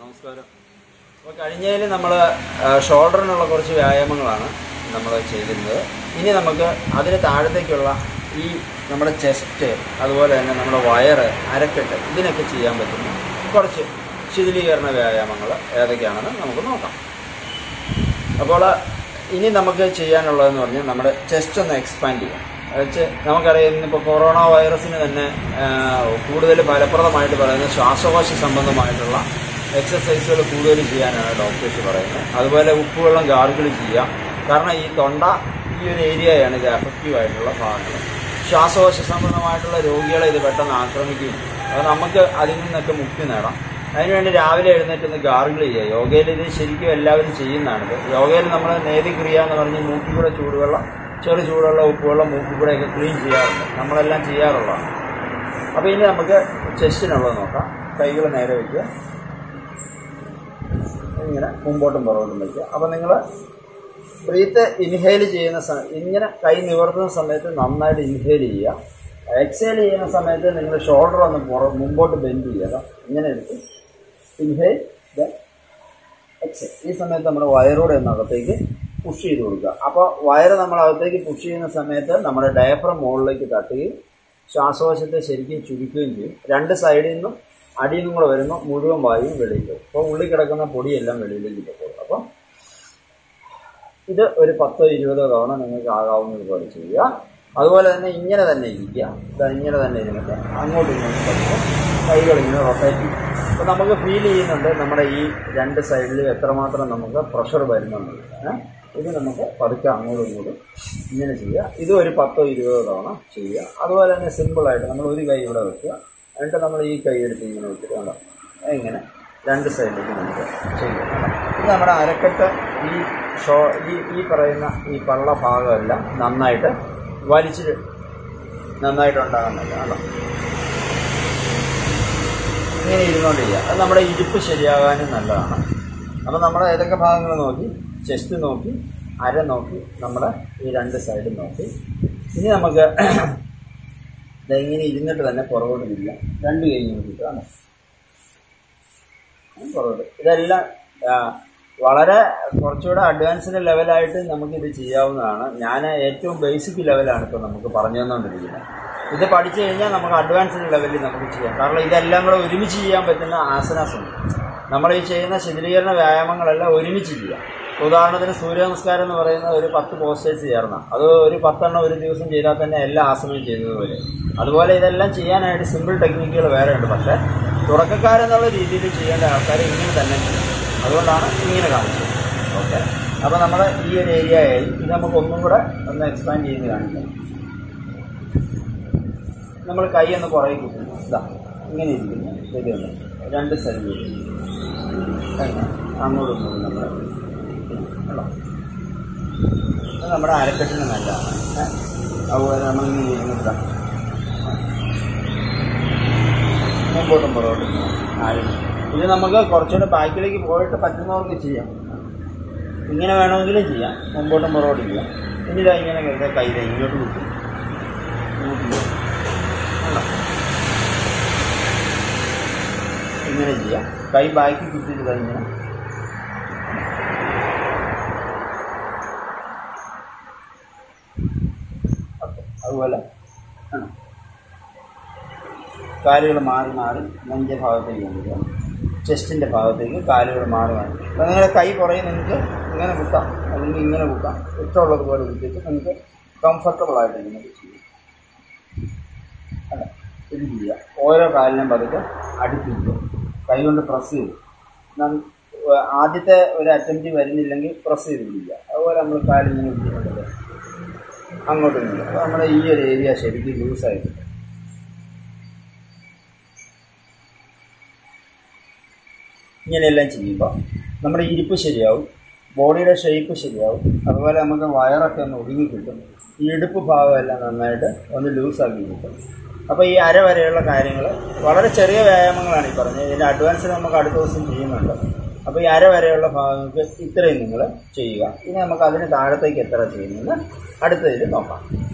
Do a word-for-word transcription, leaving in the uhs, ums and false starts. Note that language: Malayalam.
നമസ്കാരം. അപ്പോൾ കഴിഞ്ഞതിൽ നമ്മൾ ഷോൾഡറിനുള്ള കുറച്ച് വ്യായാമങ്ങളാണ് നമ്മൾ ചെയ്തിരുന്നത്. ഇനി നമുക്ക് അതിന് താഴത്തേക്കുള്ള ഈ നമ്മുടെ ചെസ്റ്റ്, അതുപോലെ തന്നെ നമ്മുടെ വയറ്, അരക്കെട്ട്, ഇതിനൊക്കെ ചെയ്യാൻ പറ്റുന്ന കുറച്ച് ശിഥിലീകരണ വ്യായാമങ്ങൾ ഏതൊക്കെയാണെന്ന് നമുക്ക് നോക്കാം. അപ്പോൾ ഇനി നമുക്ക് ചെയ്യാനുള്ളതെന്ന് പറഞ്ഞാൽ നമ്മുടെ ചെസ്റ്റ് ഒന്ന് എക്സ്പാൻഡ് ചെയ്യാം. വെച്ച് നമുക്കറിയാം, ഇന്നിപ്പോൾ കൊറോണ വൈറസിന് തന്നെ കൂടുതൽ ഫലപ്രദമായിട്ട് പറയുന്നത് ശ്വാസകോശ സംബന്ധമായിട്ടുള്ള എക്സസൈസുകൾ കൂടുതൽ ചെയ്യാനാണ് ഡോക്ടേഴ്സ് പറയുന്നത്. അതുപോലെ ഉപ്പുവെള്ളം ഗാർഗിൾ ചെയ്യാം. കാരണം ഈ തൊണ്ട ഈ ഒരു ഏരിയയാണ് ഇത് എഫക്റ്റീവായിട്ടുള്ള ഭാഗങ്ങൾ. ശ്വാസകോശ സംബന്ധമായിട്ടുള്ള രോഗികളെ ഇത് പെട്ടെന്ന് ആക്രമിക്കുകയും അത് നമുക്ക് അതിൽ നിന്നൊക്കെ മുക്തി നേടാം. അതിനുവേണ്ടി രാവിലെ എഴുന്നേറ്റ് ഗാർഗിൾ ചെയ്യുക. യോഗയിൽ ഇത് ശരിക്കും എല്ലാവരും ചെയ്യുന്നതാണിത്. യോഗയിൽ നമ്മൾ നേതിക്രിയ എന്ന് പറഞ്ഞ് മൂക്കിൽ കൂടെ ചൂടുവെള്ളം, ചെറു ചൂടുള്ള ഉപ്പുവെള്ളം മൂക്കിൽ കൂടെയൊക്കെ ക്ലീൻ ചെയ്യാറുണ്ട്. നമ്മളെല്ലാം ചെയ്യാറുള്ളതാണ്. അപ്പോൾ ഇനി നമുക്ക് ചെസ്റ്റിനുള്ളത് നോക്കാം. കൈകൾ നേരെ വയ്ക്കുക, ഇങ്ങനെ മുമ്പോട്ടും പുറകോട്ടും വയ്ക്കുക. അപ്പോൾ നിങ്ങൾ ബ്രീത്ത് ഇൻഹെയിൽ ചെയ്യുന്ന സമയം ഇങ്ങനെ കൈ നിവർത്തുന്ന സമയത്ത് നന്നായിട്ട് ഇൻഹെയിൽ ചെയ്യുക. എക്സേൽ ചെയ്യുന്ന സമയത്ത് നിങ്ങൾ ഷോൾഡർ ഒന്ന് പുറ മുമ്പോട്ട് ബെൻഡ് ചെയ്യുക. ഇങ്ങനെ എടുത്ത് ഇൻഹെയിൽ ദെൻ എക്സേൽ. ഈ സമയത്ത് നമ്മുടെ വയറോടെ ഒന്ന് അകത്തേക്ക് പുഷ് ചെയ്ത് കൊടുക്കുക. അപ്പോൾ വയറ് നമ്മൾ അകത്തേക്ക് പുഷ് ചെയ്യുന്ന സമയത്ത് നമ്മുടെ ഡയഫ്രം മുകളിലേക്ക് തട്ടുകയും ശ്വാസകോശത്തെ ശരിക്കും ചുരുക്കുകയും ചെയ്യും. രണ്ട് സൈഡിൽ നിന്നും അടിയിൽ നിന്നും കൂടെ വരുമ്പോൾ മുഴുവൻ വായുവും വെളിയിൽ പോകും. അപ്പോൾ ഉള്ളിൽ കിടക്കുന്ന പൊടിയെല്ലാം വെളിയിലേക്ക് പോകും. അപ്പം ഇത് ഒരു പത്തോ ഇരുപതോ തവണ നിങ്ങൾക്ക് ആകാവുന്നതുപോലെ ചെയ്യുക. അതുപോലെ തന്നെ ഇങ്ങനെ തന്നെ ഇരിക്കുക. ഇങ്ങനെ തന്നെ ഇരുന്നിട്ട് അങ്ങോട്ടും ഇങ്ങോട്ടും പഠിക്കുക. കൈകൾ ഇങ്ങനെ റൊട്ടേറ്റ് ചെയ്യും. അപ്പോൾ നമുക്ക് ഫീൽ ചെയ്യുന്നുണ്ട് നമ്മുടെ ഈ രണ്ട് സൈഡിൽ എത്രമാത്രം നമുക്ക് പ്രഷർ വരുന്നുണ്ട്. ഇത് നമുക്ക് പതുക്കെ അങ്ങോട്ടും ഇങ്ങോട്ടും ഇങ്ങനെ ചെയ്യുക. ഇത് ഒരു പത്തോ ഇരുപതോ തവണ ചെയ്യുക. അതുപോലെ തന്നെ സിമ്പിളായിട്ട് നമ്മൾ ഒരു കൈ ഇവിടെ വെക്കുക. എന്നിട്ട് നമ്മൾ ഈ കൈ എടുത്ത് ഇങ്ങനെ വെച്ചിട്ട് വേണ്ട ഇങ്ങനെ രണ്ട് സൈഡിലേക്ക് നമുക്ക് ചെയ്യാം. ഇത് നമ്മുടെ അരക്കെട്ട്, ഈ ഷോ ഈ ഈ പറയുന്ന ഈ പള്ള ഭാഗമെല്ലാം നന്നായിട്ട് വലിച്ചിട്ട് നന്നായിട്ട് ഉണ്ടാകുന്നില്ല കേട്ടോ. ഇങ്ങനെ ഇരുന്നുകൊണ്ട് ചെയ്യുക. അത് നമ്മുടെ ഇരിപ്പ് ശരിയാകാനും നല്ലതാണ്. അപ്പോൾ നമ്മൾ ഏതൊക്കെ ഭാഗങ്ങൾ നോക്കി, ചെസ്റ്റ് നോക്കി, അര നോക്കി, നമ്മുടെ ഈ രണ്ട് സൈഡും നോക്കി. ഇനി നമുക്ക് ഇതെങ്ങനെ ഇരുന്നിട്ട് തന്നെ പുറകോട്ട് തിരിക്കാം. രണ്ട് കൈ നോക്കിയിട്ടാണ് പുറകോട്ട്. ഇതെല്ലാം വളരെ കുറച്ചുകൂടെ അഡ്വാൻസ്ഡ് ലെവലായിട്ട് നമുക്കിത് ചെയ്യാവുന്നതാണ്. ഞാൻ ഏറ്റവും ബേസിക് ലെവലാണ് ഇപ്പോൾ നമുക്ക് പറഞ്ഞു തന്നുകൊണ്ടിരിക്കുന്നത്. ഇത് പഠിച്ചു കഴിഞ്ഞാൽ നമുക്ക് അഡ്വാൻസ്ഡ് ലെവലിൽ നമുക്ക് ചെയ്യാം. കാരണം ഇതെല്ലാം കൂടെ ഒരുമിച്ച് ചെയ്യാൻ പറ്റുന്ന ആസനാസ് ഉണ്ട്. നമ്മൾ ഈ ചെയ്യുന്ന ശിഥിലീകരണ വ്യായാമങ്ങളെല്ലാം ഒരുമിച്ച് ചെയ്യാം. ഉദാഹരണത്തിന് സൂര്യ നമസ്കാരം എന്ന് പറയുന്ന ഒരു പത്ത് പോസ്റ്റേഴ്സ് ചേർന്ന അത് ഒരു പത്തെണ്ണം ഒരു ദിവസം ചെയ്താൽ തന്നെ എല്ലാ ആസനവും ചെയ്തതുപോലെ. അതുപോലെ ഇതെല്ലാം ചെയ്യാനായിട്ട് സിമ്പിൾ ടെക്നിക്കുകൾ വേറെ ഉണ്ട്. പക്ഷേ തുടക്കക്കാരെന്നുള്ള രീതിയിൽ ചെയ്യേണ്ട ആൾക്കാർ ഇങ്ങനെ തന്നെ ചെയ്യും. അതുകൊണ്ടാണ് ഇങ്ങനെ കാണിച്ചത്. ഓക്കെ, അപ്പോൾ നമ്മുടെ ഈ ഒരു ഏരിയയായി ഇത് നമുക്ക് ഒന്നും കൂടെ ഒന്ന് എക്സ്പാൻഡ് ചെയ്ത് കാണിക്കാം. നമ്മൾ കൈ ഒന്ന് പുറകെ കിട്ടുന്നു. ഇതാ ഇങ്ങനെ ഇരിക്കുന്നു. ശരിയല്ല, രണ്ട് സൈഡിൽ അങ്ങോട്ടും ഇങ്ങോട്ടും നമ്മൾ ഇത് നമ്മുടെ അരക്കെട്ടിന് നല്ലതാണ്. അതുപോലെ നമ്മളിങ്ങനെ ഇരുന്നില്ല മുമ്പോട്ടും പുറകോട്ടും ആരും. ഇത് നമുക്ക് കുറച്ചുകൂടെ ബാക്കിലേക്ക് പോയിട്ട് പറ്റുന്നവർക്ക് ചെയ്യാം. ഇങ്ങനെ വേണമെങ്കിലും ചെയ്യാം, മുമ്പോട്ടും പുറകോട്ടും ചെയ്യാം. ഇനി ഇതാ ഇങ്ങനെ വെറുതെ കൈ ഇങ്ങോട്ട് കിട്ടും. ഇങ്ങനെ ചെയ്യാം. കൈ ബാക്കി കുത്തിയിട്ട് ഇങ്ങനെ അതുപോലെ കാലുകൾ മാറി മാറി നെഞ്ച ഭാഗത്തേക്ക് കൊണ്ടുവരിക. ചെസ്റ്റിൻ്റെ ഭാഗത്തേക്ക് കാലുകൾ മാറി മാറി. അപ്പോൾ നിങ്ങളുടെ കൈ പുറകെ നിങ്ങൾക്ക് ഇങ്ങനെ കുത്താം, അല്ലെങ്കിൽ ഇങ്ങനെ കുത്താം. ഇഷ്ടമുള്ളതുപോലെ കുത്തിയിട്ട് നിങ്ങൾക്ക് കംഫർട്ടബിളായിട്ട് നിങ്ങൾക്ക് ചെയ്യാം. അല്ല, ഇത് ചെയ്യുക. ഓരോ കാലിനും പതുക്കെ അടുപ്പിക്കുക. കൈ കൊണ്ട് പ്രസ് ചെയ്ത് ആദ്യത്തെ ഒരു അറ്റംപ്റ്റ് വരുന്നില്ലെങ്കിൽ പ്രസ് ചെയ്ത് പിടിക്കുക. അതുപോലെ നമ്മൾ കാലിങ്ങനെ പിടിക്കുന്നുണ്ടല്ലോ അങ്ങോട്ടും ഇല്ല. അപ്പോൾ നമ്മുടെ ഈ ഒരു ഏരിയ ശരിക്കും ലൂസായിട്ട് ഇങ്ങനെയെല്ലാം ചെയ്യുമ്പോൾ നമ്മുടെ ഇരിപ്പ് ശരിയാവും, ബോഡിയുടെ ഷേപ്പ് ശരിയാവും. അതുപോലെ നമുക്ക് വയറൊക്കെ ഒന്ന് ഒതുങ്ങി കിട്ടും. ഈ ഇടുപ്പ് ഭാഗമെല്ലാം നന്നായിട്ട് ഒന്ന് ലൂസാക്കി കിട്ടും. അപ്പോൾ ഈ അര വരെയുള്ള കാര്യങ്ങൾ വളരെ ചെറിയ വ്യായാമങ്ങളാണ് ഈ പറഞ്ഞത്. ഇതിൻ്റെ അഡ്വാൻസ് നമുക്ക് അടുത്ത ദിവസം ചെയ്യുന്നുണ്ട്. അപ്പോൾ ഈ അര വരെയുള്ള ഭാഗങ്ങൾക്ക് ഇത്രയും നിങ്ങൾ ചെയ്യുക. ഇനി നമുക്ക് അതിന് താഴത്തേക്ക് എത്ര ചെയ്യുമെന്ന് അടുത്തതിൽ നോക്കാം.